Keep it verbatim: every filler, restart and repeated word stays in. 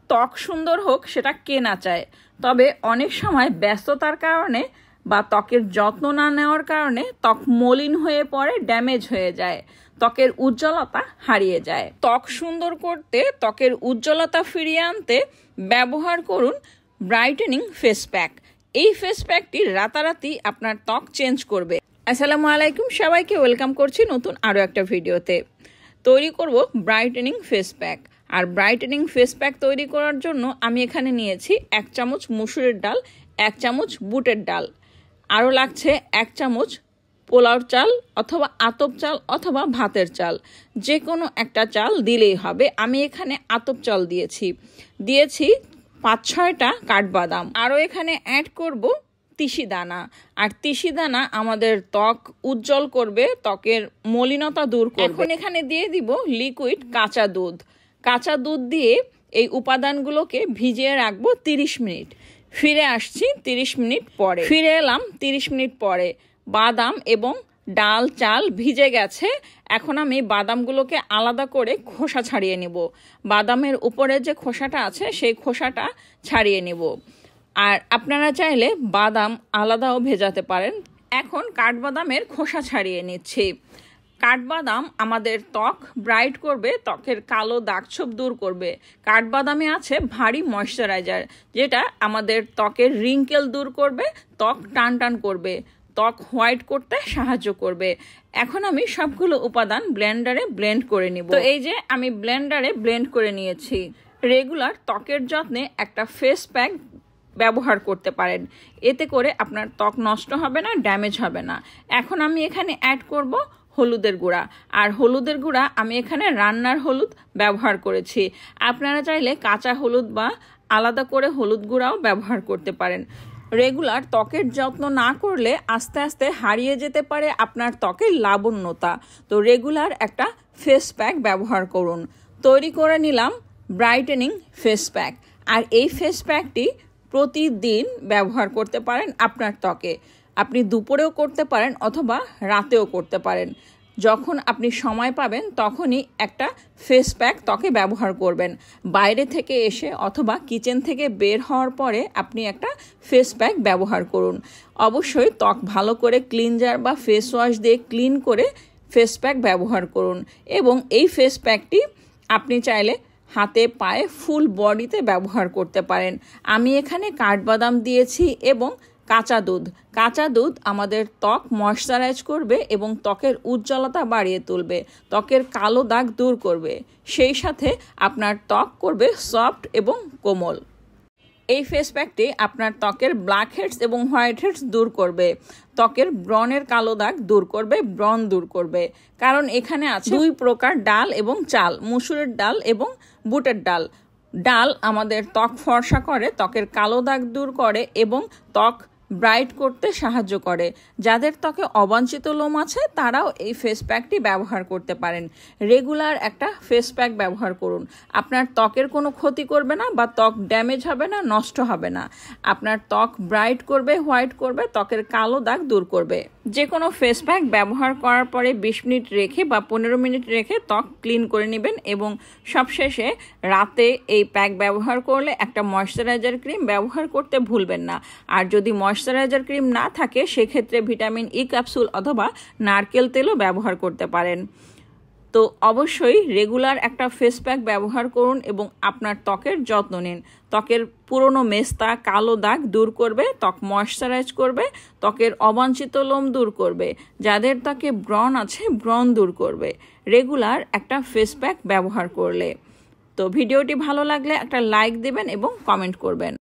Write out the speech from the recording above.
ত্বক সুন্দর হোক সেটা কে না চায়, তবে অনেক সময় ব্যস্ততার কারণে বা ত্বকের যত্ন না নেওয়ার কারণে ত্বক মলিন হয়ে পড়ে, ড্যামেজ হয়ে যায়, ত্বকের উজ্জ্বলতা হারিয়ে যায়। ত্বক সুন্দর করতে, ত্বকের উজ্জ্বলতা ফিরিয়ে আনতে ব্যবহার করুন ব্রাইটেনিং ফেস প্যাক। এই ফেস প্যাকটি রাতারাতি আপনার ত্বক চেঞ্জ করবে। আসসালামু আলাইকুম, সবাইকে ওয়েলকাম করছি নতুন আরও একটা ভিডিওতে। তৈরি করব ব্রাইটেনিং ফেস প্যাক। আর ব্রাইটেনিং ফেস প্যাক তৈরি করার জন্য আমি এখানে নিয়েছি এক চামচ মসুরের ডাল, এক চামচ বুটের ডাল, আরও লাগছে এক চামচ পোলাও চাল অথবা আতপ চাল অথবা ভাতের চাল, যে কোনো একটা চাল দিলেই হবে। আমি এখানে আতপ চাল দিয়েছি দিয়েছি পাঁচ ছয়টা কাঠবাদাম। আরও এখানে অ্যাড করব তিসি দানা। আর তিসি দানা আমাদের ত্বক উজ্জ্বল করবে, ত্বকের মলিনতা দূর করবে। এখন এখানে দিয়ে দিব লিকুইড কাঁচা দুধ। কাঁচা দুধ দিয়ে এই উপাদানগুলোকে ভিজিয়ে রাখবো তিরিশ মিনিট। ফিরে আসছি তিরিশ মিনিট পরে। ফিরে এলাম তিরিশ মিনিট পরে। বাদাম এবং ডাল চাল ভিজে গেছে। এখন আমি বাদামগুলোকে আলাদা করে খোসা ছাড়িয়ে নিব। বাদামের উপরে যে খোসাটা আছে সেই খোসাটা ছাড়িয়ে নিব। আর আপনারা চাইলে বাদাম আলাদাও ভেজাতে পারেন। এখন কাঠবাদামের খোসা ছাড়িয়ে নিচ্ছি। কাঠবাদাম আমাদের ত্বক ব্রাইট করবে, ত্বকের কালো দাগছোপ দূর করবে। কাঠবাদামে আছে ভারী ময়শ্চারাইজার, যেটা আমাদের ত্বকের রিঙ্কেল দূর করবে, ত্বক টান টান করবে, ত্বক হোয়াইট করতে সাহায্য করবে। এখন আমি সবগুলো উপাদান ব্লেন্ডারে ব্লেন্ড করে নিব। তো এই যে আমি ব্লেন্ডারে ব্লেন্ড করে নিয়েছি। রেগুলার ত্বকের যত্নে একটা ফেস প্যাক ব্যবহার করতে পারেন। এতে করে আপনার ত্বক নষ্ট হবে না, ড্যামেজ হবে না। এখন আমি এখানে অ্যাড করব হলুদের গুঁড়া। আর হলুদের গুঁড়া আমি এখানে রান্নার হলুদ ব্যবহার করেছি। আপনারা চাইলে কাঁচা হলুদ বা আলাদা করে হলুদ গুঁড়াও ব্যবহার করতে পারেন। রেগুলার ত্বকের যত্ন না করলে আস্তে আস্তে হারিয়ে যেতে পারে আপনার ত্বকের লাবণ্যতা। তো রেগুলার একটা ফেস প্যাক ব্যবহার করুন। তৈরি করে নিলাম ব্রাইটেনিং ফেস প্যাক। আর এই ফেস প্যাকটি প্রতিদিন ব্যবহার করতে পারেন আপনার ত্বকে। আপনি দুপুরেও করতে পারেন অথবা রাতেও করতে পারেন। যখন আপনি সময় পাবেন তখনই একটা ফেস প্যাক ত্বকে ব্যবহার করবেন। বাইরে থেকে এসে অথবা কিচেন থেকে বের হওয়ার পরে আপনি একটা ফেস প্যাক ব্যবহার করুন। অবশ্যই ত্বক ভালো করে ক্লিনজার বা ফেস ওয়াশ দিয়ে ক্লিন করে ফেস প্যাক ব্যবহার করুন। এবং এই ফেস প্যাকটি আপনি চাইলে হাতে পায়ে ফুল বডিতে ব্যবহার করতে পারেন। আমি এখানে কাঠবাদাম দিয়েছি এবং কাঁচা দুধ। কাঁচা দুধ আমাদের ত্বক ময়শ্চারাইজ করবে এবং ত্বকের উজ্জ্বলতা বাড়িয়ে তুলবে, ত্বকের কালো দাগ দূর করবে, সেই সাথে আপনার ত্বক করবে সফট এবং কোমল। এই ফেস প্যাকটি আপনার ত্বকের ব্ল্যাক হেডস এবং হোয়াইট হেডস দূর করবে, ত্বকের ব্রণের কালো দাগ দূর করবে, ব্রণ দূর করবে। কারণ এখানে আছে দুই প্রকার ডাল এবং চাল, মসুরের ডাল এবং বুটের ডাল। ডাল আমাদের ত্বক ফর্সা করে, ত্বকের কালো দাগ দূর করে এবং ত্বক ব্রাইট করতে সাহায্য করে। যাদের ত্বকে অবাঞ্ছিত লোম আছে তারাও এই ফেস প্যাকটি ব্যবহার করতে পারেন। রেগুলার একটা ফেস প্যাক ব্যবহার করুন। আপনার ত্বকের কোনো ক্ষতি করবে না বা ত্বক ড্যামেজ হবে না, নষ্ট হবে না। আপনার ত্বক ব্রাইট করবে, হোয়াইট করবে, ত্বকের কালো দাগ দূর করবে। যে কোনো ফেস প্যাক ব্যবহার করার পরে বিশ মিনিট রেখে বা পনেরো মিনিট রেখে ত্বক ক্লিন করে নেবেন। এবং সবশেষে রাতে এই প্যাক ব্যবহার করলে একটা ময়শ্চারাইজার ক্রিম ব্যবহার করতে ভুলবেন না। আর যদি ময়শ্চারাইজার ক্রিম না থাকে সেক্ষেত্রে ভিটামিন ই ক্যাপসুল অথবা নারকেল তেলও ব্যবহার করতে পারেন। তো অবশ্যই রেগুলার একটা ফেস প্যাক ব্যবহার করুন এবং আপনার ত্বকের যত্ন নিন। ত্বকের পুরনো মেস্তা, কালো দাগ দূর করবে, ত্বক ময়শ্চারাইজ করবে, ত্বকের অবাঞ্ছিত লোম দূর করবে, যাদের ত্বকে ব্রণ আছে ব্রণ দূর করবে রেগুলার একটা ফেস প্যাক ব্যবহার করলে। তো ভিডিওটি ভালো লাগলে একটা লাইক দেবেন এবং কমেন্ট করবেন।